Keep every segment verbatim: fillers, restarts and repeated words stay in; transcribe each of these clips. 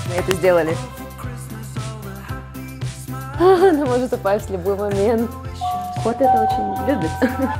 Мы это сделали. Она может упасть в любой момент. Кот это очень любит.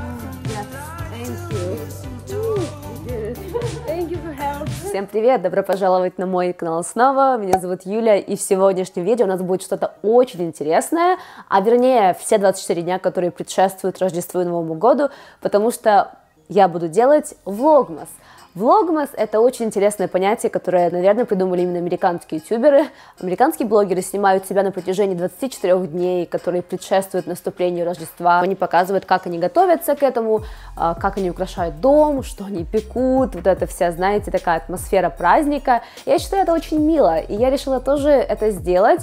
Всем привет! Добро пожаловать на мой канал снова. Меня зовут Юля, и в сегодняшнем видео у нас будет что-то очень интересное, а вернее все двадцать четыре дня, которые предшествуют Рождеству и Новому году, потому что я буду делать влогмас. Влогмас — это очень интересное понятие, которое, наверное, придумали именно американские ютуберы. Американские блогеры снимают себя на протяжении двадцати четырёх дней, которые предшествуют наступлению Рождества. Они показывают, как они готовятся к этому, как они украшают дом, что они пекут, вот это вся, знаете, такая атмосфера праздника. Я считаю, это очень мило, и я решила тоже это сделать.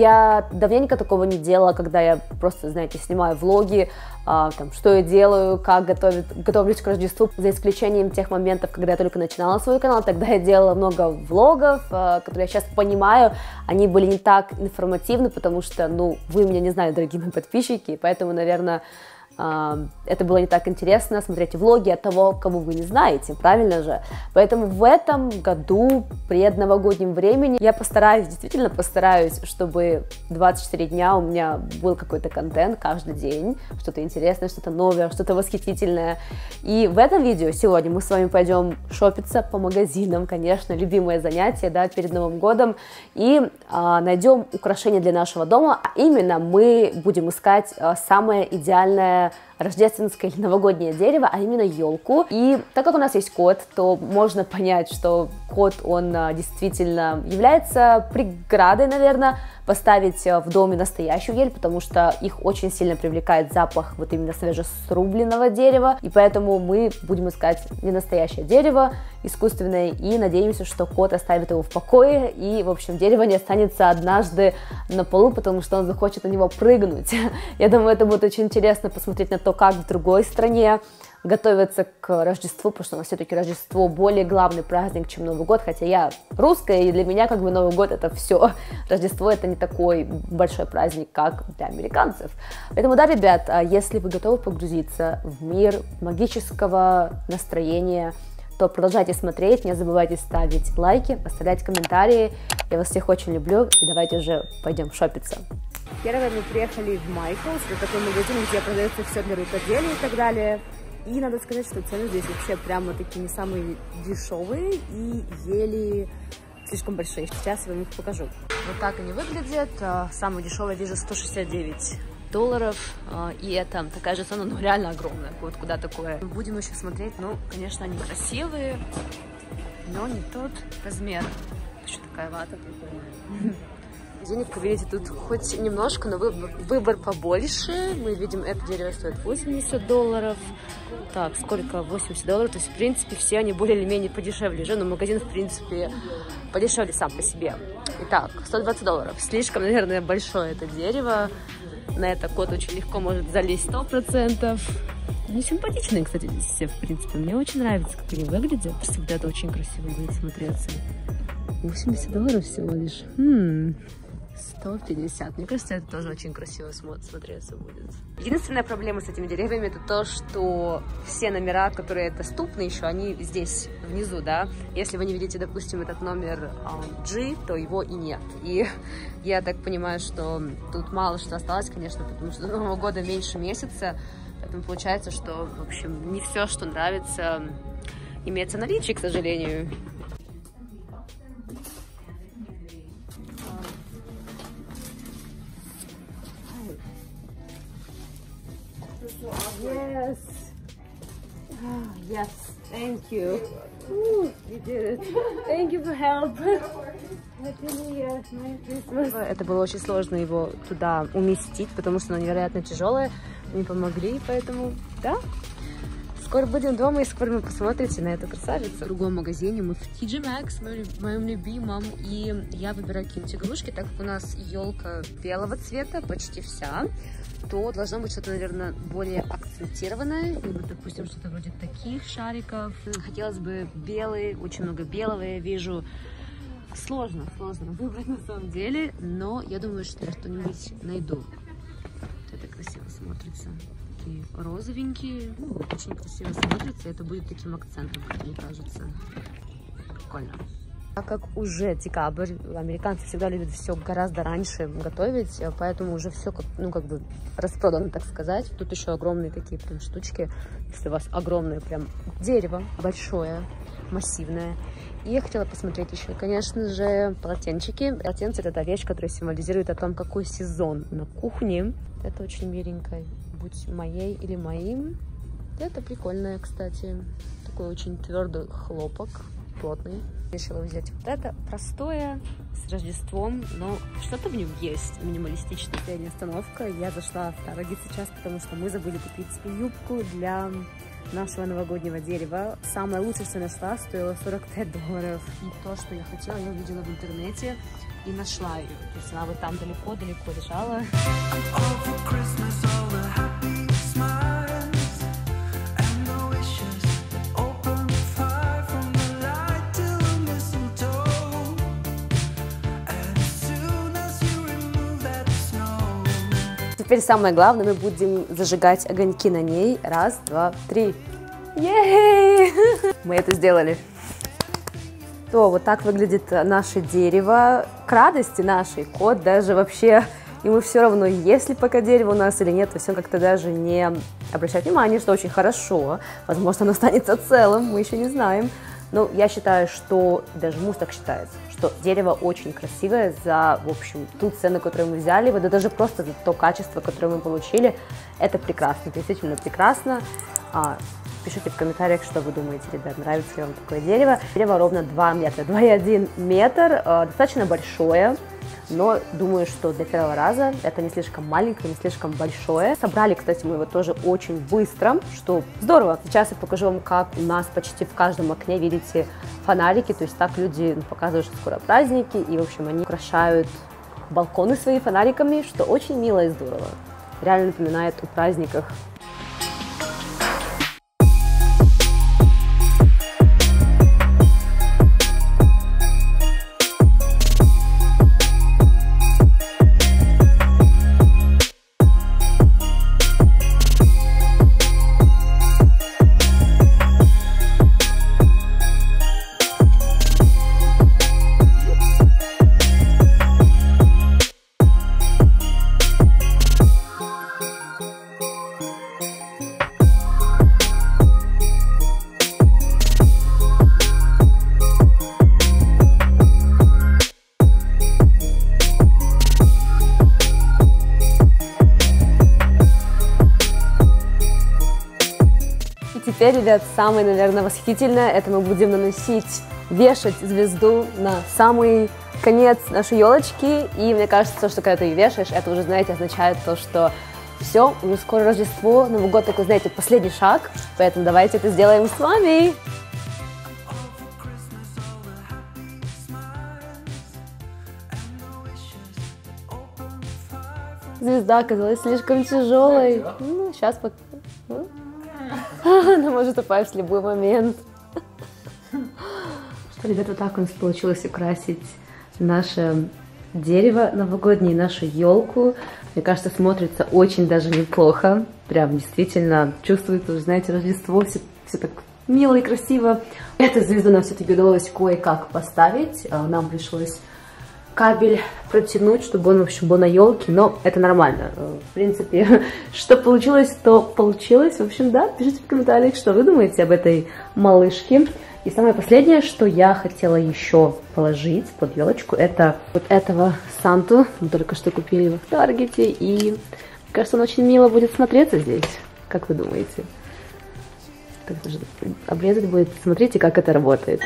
Я давненько такого не делала, когда я просто, знаете, снимаю влоги, А, там, что я делаю, как готовить, готовлюсь к Рождеству, за исключением тех моментов, когда я только начинала свой канал. Тогда я делала много влогов, а, которые я сейчас понимаю, они были не так информативны, потому что, ну, вы меня не знаете, дорогие мои подписчики, поэтому, наверное, а, это было не так интересно смотреть влоги от того, кого вы не знаете, правильно же? Поэтому в этом году, пред новогодним времени, я постараюсь, действительно постараюсь, чтобы двадцать четыре дня у меня был какой-то контент каждый день, что-то интересное, что-то новое, что-то восхитительное. И в этом видео сегодня мы с вами пойдем шопиться по магазинам, конечно, любимое занятие, да, перед Новым годом, и а, найдем украшения для нашего дома. А именно мы будем искать а, самое идеальное рождественское или новогоднее дерево, а именно елку. И так как у нас есть кот, то можно понять, что кот, он а, действительно является преградой, наверное, поставить в доме настоящую ель, потому что их очень сильно привлекает запах вот именно свежесрубленного дерева, и поэтому мы будем искать не настоящее дерево, искусственное, и надеемся, что кот оставит его в покое, и, в общем, дерево не останется однажды на полу, потому что он захочет на него прыгнуть. Я думаю, это будет очень интересно посмотреть на то, как в другой стране готовятся к Рождеству, потому что у нас все-таки Рождество более главный праздник, чем Новый год, хотя я русская, и для меня как бы Новый год это все. Рождество это не такой большой праздник, как для американцев. Поэтому, да, ребят, если вы готовы погрузиться в мир магического настроения, то продолжайте смотреть, не забывайте ставить лайки, оставлять комментарии. Я вас всех очень люблю, и давайте уже пойдем шопиться. Первое, мы приехали в Майклс, это такой магазин, где продается все для рукоделия и так далее. И надо сказать, что цены здесь вообще прямо такие не самые дешевые и еле слишком большие. Сейчас я вам их покажу. Вот так они выглядят. Самый дешевый вижу сто шестьдесят девять долларов. И это такая же цена, ну реально огромная. Вот куда такое. Будем еще смотреть. Ну, конечно, они красивые, но не тот размер. Еще такая вата прикольная. Денег, как видите, тут хоть немножко, но выбор, выбор побольше. Мы видим, это дерево стоит восемьдесят долларов. Так, сколько? восемьдесят долларов. То есть, в принципе, все они более или менее подешевле же, но магазин, в принципе, подешевле сам по себе. Итак, сто двадцать долларов. Слишком, наверное, большое это дерево. На это кот очень легко может залезть сто процентов. Они симпатичные, кстати, здесь все, в принципе. Мне очень нравится, как они выглядят. Всегда это очень красиво будет смотреться. восемьдесят долларов всего лишь. Хм... сто пятьдесят. Мне кажется, это тоже очень красиво смотреться будет. Единственная проблема с этими деревьями — это то, что все номера, которые доступны еще, они здесь, внизу, да. Если вы не видите, допустим, этот номер G, то его и нет. И я так понимаю, что тут мало что осталось, конечно, потому что до Нового года меньше месяца. Поэтому получается, что, в общем, не все, что нравится, имеется в наличии, к сожалению. Yes. Oh, yes. Thank you. Ooh, you did it. Thank you for help. Happy New Year. Merry Christmas. Это было очень сложно его туда уместить, потому что оно невероятно тяжелое. Мне помогли, поэтому да. Скоро будем дома, и скоро вы посмотрите на эту красавицу. В другом магазине мы в ти джей Maxx, моем любимом, и я выбираю какие-нибудь игрушки, так как у нас елка белого цвета, почти вся, то должно быть что-то, наверное, более акцентированное, либо, допустим, что-то вроде таких шариков. Хотелось бы белый, очень много белого я вижу. Сложно, сложно выбрать на самом деле, но я думаю, что я что-нибудь найду. Это красиво смотрится. Такие розовенькие, ну, очень красиво смотрится. Это будет таким акцентом, как мне кажется. Прикольно. Так как уже декабрь, американцы всегда любят все гораздо раньше готовить, поэтому уже все как, ну, как бы распродано, так сказать. Тут еще огромные такие прям штучки, если у вас огромное прям дерево, большое, массивное. И я хотела посмотреть еще, конечно же, полотенчики. Полотенце — это та вещь, которая символизирует о том, какой сезон на кухне. Это очень миленько, будь моей или моим. Это прикольное, кстати. Такой очень твердый хлопок, плотный. Решила взять вот это простое, с Рождеством, но что-то в нем есть. Минималистичная средняя остановка. Я зашла в Тарget сейчас, потому что мы забыли купить свою юбку для нашего новогоднего дерева. Самое лучшее, что я нашла, стоило сорок пять долларов. И то, что я хотела, я увидела в интернете и нашла ее. То есть она вот там далеко-далеко лежала. Теперь самое главное, мы будем зажигать огоньки на ней. Раз, два, три. Ей! Мы это сделали. То вот так выглядит наше дерево. К радости нашей кот даже вообще, ему все равно, есть ли пока дерево у нас или нет, то есть он как-то даже не обращает внимания, что очень хорошо. Возможно, оно останется целым, мы еще не знаем. Но я считаю, что, даже муж так считает, что дерево очень красивое за, в общем, ту цену, которую мы взяли, да даже просто за то качество, которое мы получили. Это прекрасно, действительно прекрасно. А, пишите в комментариях, что вы думаете, ребят, нравится ли вам такое дерево. Дерево ровно два метра, два и один метр, а, достаточно большое. Но думаю, что для первого раза это не слишком маленькое, не слишком большое. Собрали, кстати, мы его тоже очень быстро, что здорово. Сейчас я покажу вам, как у нас почти в каждом окне, видите, фонарики. То есть так люди показывают, что скоро праздники, и, в общем, они украшают балконы своими фонариками, что очень мило и здорово. Реально напоминает о праздниках. Теперь, ребят, самое, наверное, восхитительное, это мы будем наносить, вешать звезду на самый конец нашей елочки. И мне кажется, что когда ты ее вешаешь, это уже, знаете, означает то, что все, уже скоро Рождество, Новый год такой, знаете, последний шаг. Поэтому давайте это сделаем с вами. Звезда оказалась слишком тяжелой. Ну, сейчас пока... Она может упасть в любой момент. Что, ребят, вот так у нас получилось украсить наше дерево новогоднее, нашу елку. Мне кажется, смотрится очень даже неплохо. Прям действительно чувствуется, знаете, Рождество, все, все так мило и красиво. Эту звезду нам все-таки удалось кое-как поставить. Нам пришлось кабель протянуть, чтобы он, в общем, был на елке, но это нормально. В принципе, что получилось, то получилось. В общем, да, пишите в комментариях, что вы думаете об этой малышке. И самое последнее, что я хотела еще положить под елочку, это вот этого Санту. Мы только что купили его в Таргете, и, мне кажется, он очень мило будет смотреться здесь. Как вы думаете? Так, обрезать будет. Смотрите, как это работает.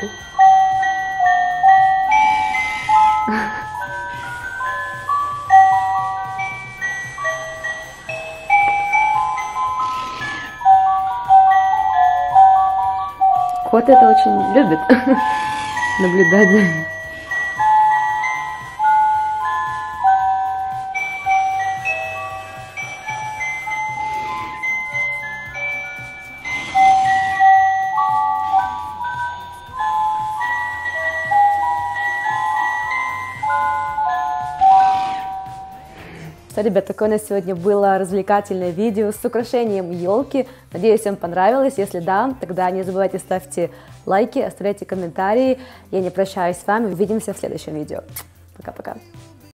Кот это очень любит, наблюдать за ним. Все, ребят, такое у нас сегодня было развлекательное видео с украшением елки. Надеюсь, вам понравилось. Если да, тогда не забывайте ставьте лайки, оставляйте комментарии. Я не прощаюсь с вами. Увидимся в следующем видео. Пока-пока.